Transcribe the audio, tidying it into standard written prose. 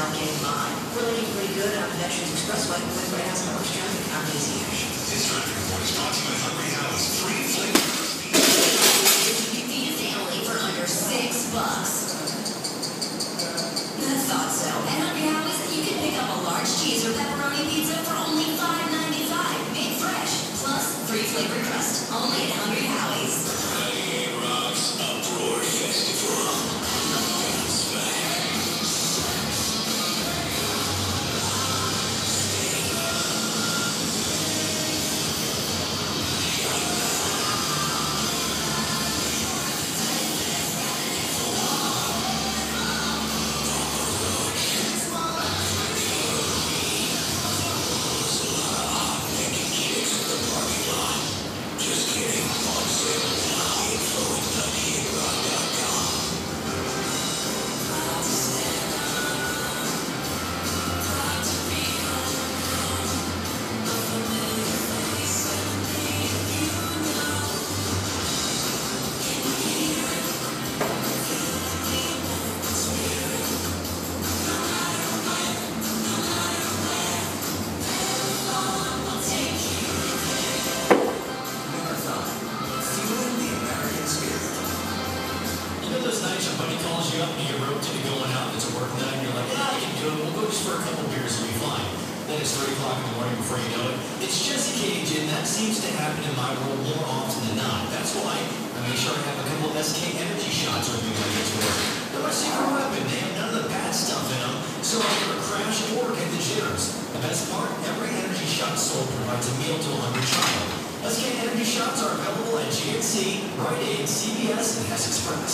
now getting by. We're looking pretty good on the Veterans Expressway. Right now, so much traffic. I'm Daisy Ash. This traffic report is brought to you by Hungry Howie's free flavor. Convenient family for under $6. I thought so. At Hungry Howie's, you can pick up a large cheese or pepperoni pizza for only $5.95, made fresh, plus free flavored crust. Only at Hungry Howie's. Rocks Uproar Festival. Somebody calls you up and you're roped into going out, it's a work night, and you're like, I can do it, we'll go just for a couple beers and be fine. Then it's 3 o'clock in the morning before you know it. It's Jesse Cage, and that seems to happen in my world more often than not. That's why I make sure I have a couple of SK energy shots with me when I get to work. They're my secret weapon. They have none of the bad stuff in them, so I never crash or get the jitters. The best part, every energy shot sold provides a meal to a hungry child. SK energy shots are available at GNC, Rite Aid, CVS, and Hess Express.